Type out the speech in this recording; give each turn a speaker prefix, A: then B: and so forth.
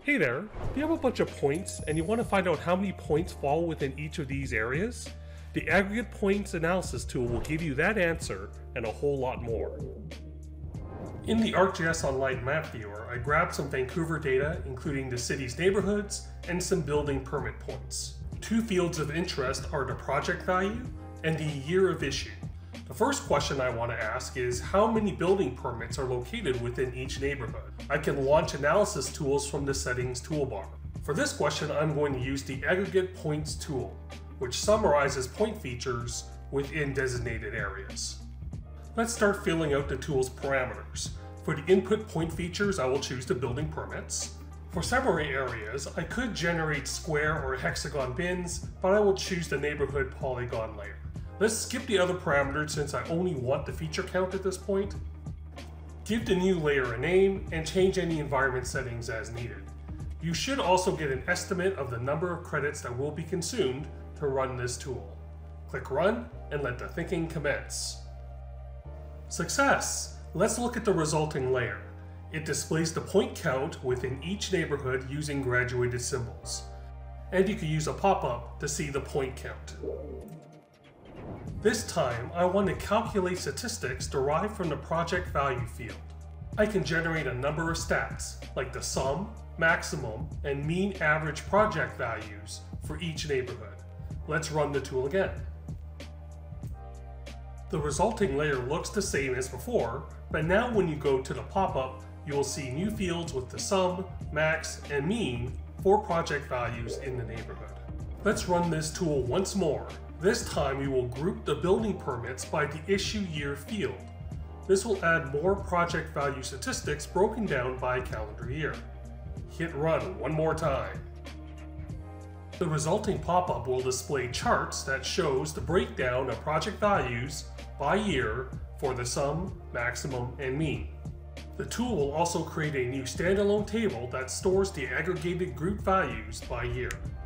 A: Hey there, do you have a bunch of points and you want to find out how many points fall within each of these areas? The Aggregate Points analysis tool will give you that answer and a whole lot more. In the ArcGIS Online Map Viewer, I grabbed some Vancouver data, including the city's neighborhoods and some building permit points. Two fields of interest are the project value and the year of issue. The first question I want to ask is how many building permits are located within each neighborhood. I can launch analysis tools from the settings toolbar. For this question, I'm going to use the Aggregate Points tool, which summarizes point features within designated areas. Let's start filling out the tool's parameters. For the input point features, I will choose the building permits. For summary areas, I could generate square or hexagon bins, but I will choose the neighborhood polygon layer. Let's skip the other parameters since I only want the feature count at this point. Give the new layer a name and change any environment settings as needed. You should also get an estimate of the number of credits that will be consumed to run this tool. Click Run and let the thinking commence. Success! Let's look at the resulting layer. It displays the point count within each neighborhood using graduated symbols. And you can use a pop-up to see the point count. This time, I want to calculate statistics derived from the project value field. I can generate a number of stats, like the sum, maximum, and mean average project values for each neighborhood. Let's run the tool again. The resulting layer looks the same as before, but now when you go to the pop-up, you will see new fields with the sum, max, and mean for project values in the neighborhood. Let's run this tool once more. This time we will group the building permits by the issue year field. This will add more project value statistics broken down by calendar year. Hit Run one more time. The resulting pop-up will display charts that shows the breakdown of project values by year for the sum, maximum, and mean. The tool will also create a new standalone table that stores the aggregated group values by year.